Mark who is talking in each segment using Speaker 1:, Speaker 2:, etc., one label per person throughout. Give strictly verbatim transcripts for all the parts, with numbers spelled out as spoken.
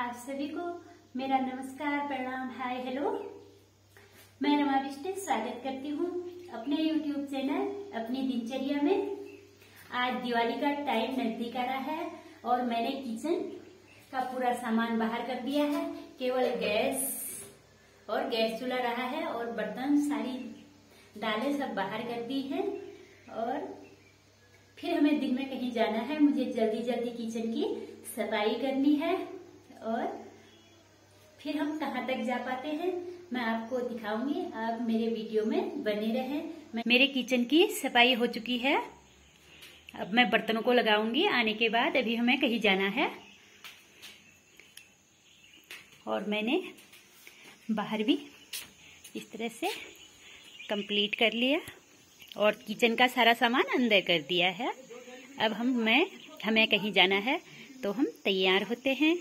Speaker 1: आप सभी को मेरा नमस्कार, प्रणाम, हाय, हेलो। मैं रमा बिष्ट स्वागत करती हूँ अपने यूट्यूब चैनल अपनी दिनचर्या में। आज दिवाली का टाइम नजदीक आ रहा है और मैंने किचन का पूरा सामान बाहर कर दिया है। केवल गैस और गैस चूल्हा रहा है और बर्तन सारी दालें सब बाहर कर दी है। और फिर हमें दिन में कहीं जाना है, मुझे जल्दी जल्दी किचन की सफाई करनी है और फिर हम कहाँ तक जा पाते हैं मैं आपको दिखाऊंगी। आप मेरे वीडियो में बने रहें। मेरे किचन की सफाई हो चुकी है, अब मैं बर्तनों को लगाऊंगी आने के बाद। अभी हमें कहीं जाना है और मैंने बाहर भी इस तरह से कंप्लीट कर लिया और किचन का सारा सामान अंदर कर दिया है। अब हम मैं हमें कहीं जाना है तो हम तैयार होते हैं।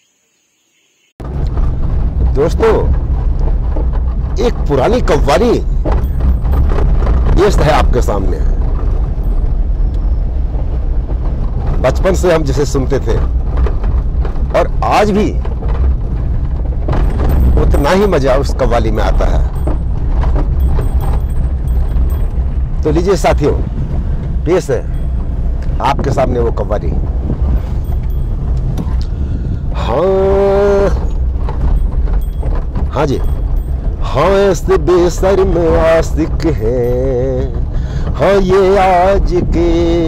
Speaker 2: दोस्तों, एक पुरानी कव्वाली पेश है आपके सामने। बचपन से हम जिसे सुनते थे और आज भी उतना ही मजा उस कव्वाली में आता है। तो लीजिए साथियों, पेश है आपके सामने वो कव्वाली। हाँ हाँ जी, हाँ ऐसे बेशर्म आशिक हैं, हाँ ये आज के,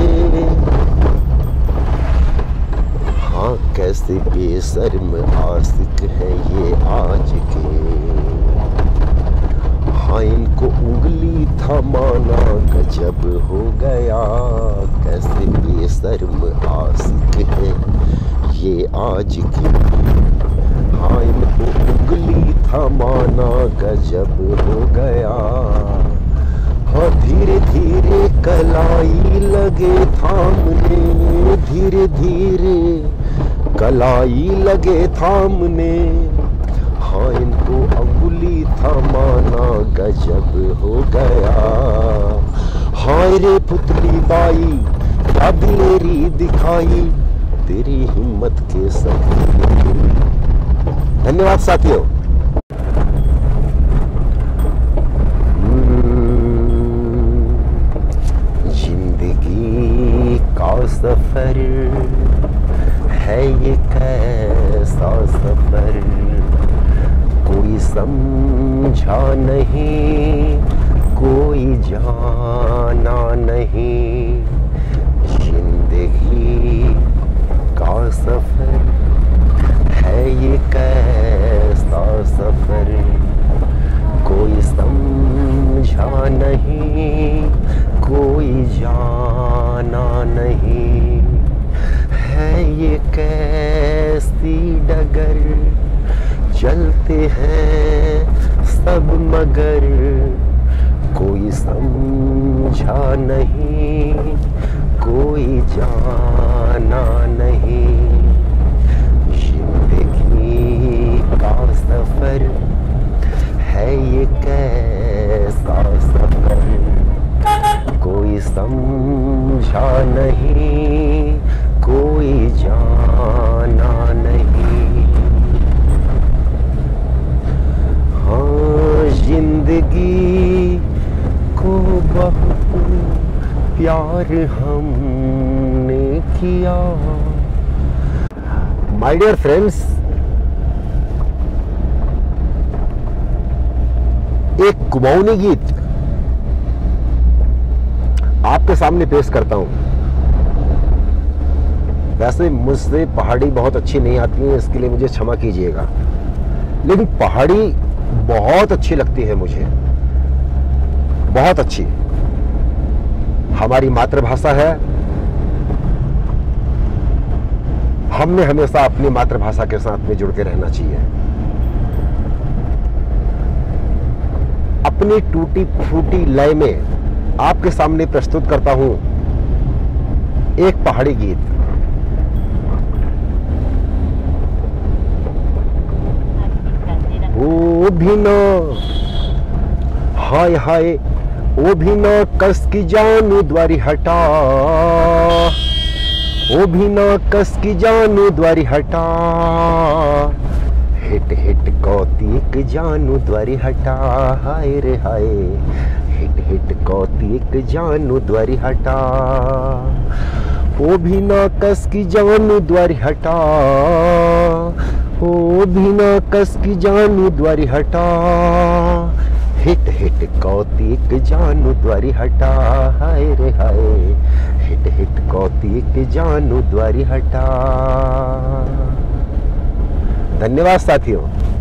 Speaker 2: हाँ कैसे बेशर्म आशिक हैं ये आज के, हाँ इनको उंगली थमाना गजब हो गया, कैसे बेशर्म आशिक है ये आज के, हाँ इनको उंगली थमाना गजब हो गया, हाँ धीरे धीरे कलाई लगे थामने, धीरे धीरे कलाई लगे थामने, हाँ इनको अंगुली थमाना गजब हो गया, हाय रे पुतली बाई क्या दिलेरी दिखाई तेरी हिम्मत के साथ। धन्यवाद साथियों। जिंदगी का सफर है ये कैसा सफर, कोई समझा नहीं कोई जाना नहीं, जिंदगी का सफर है ये कैसा सफर, कोई समझा नहीं कोई जाना नहीं, है ये कैसी डगर चलते हैं सब मगर, कोई समझा नहीं कोई जाना नहीं, जिंदगी का सफर है ये कैसा सफर, कोई समझा नहीं कोई जाना नहीं, हाँ जिंदगी को बहुत प्यार हमने किया। माय डियर फ्रेंड्स, एक कुमाऊनी गीत आपके सामने पेश करता हूं। वैसे मुझसे पहाड़ी बहुत अच्छी नहीं आती है, इसके लिए मुझे क्षमा कीजिएगा, लेकिन पहाड़ी बहुत अच्छी लगती है मुझे, बहुत अच्छी। हमारी मातृभाषा है, हमने हमेशा अपनी मातृभाषा के साथ में जुड़ के रहना चाहिए। अपनी टूटी फूटी लय में आपके सामने प्रस्तुत करता हूं एक पहाड़ी गीत। ओ भी ना हाय हाय, ओ भी ना कस की जान द्वारी हटा, ओ भी ना कस की जानू द्वारी हटा, हिट हिट कौतिक जानू द्वारी हटा, हाय रे हाय, हिट हिट कौतिक जानू द्वारी हटा, ओ भी ना कस की जानू द्वारी हटा, ओ भी ना कस की जानू द्वारी हटा, हिट हिट कौतिक जानू द्वारी हटा, हाय रे हाय, हिट हिट कौतिक जानू द्वारी हटा। धन्यवाद साथियों।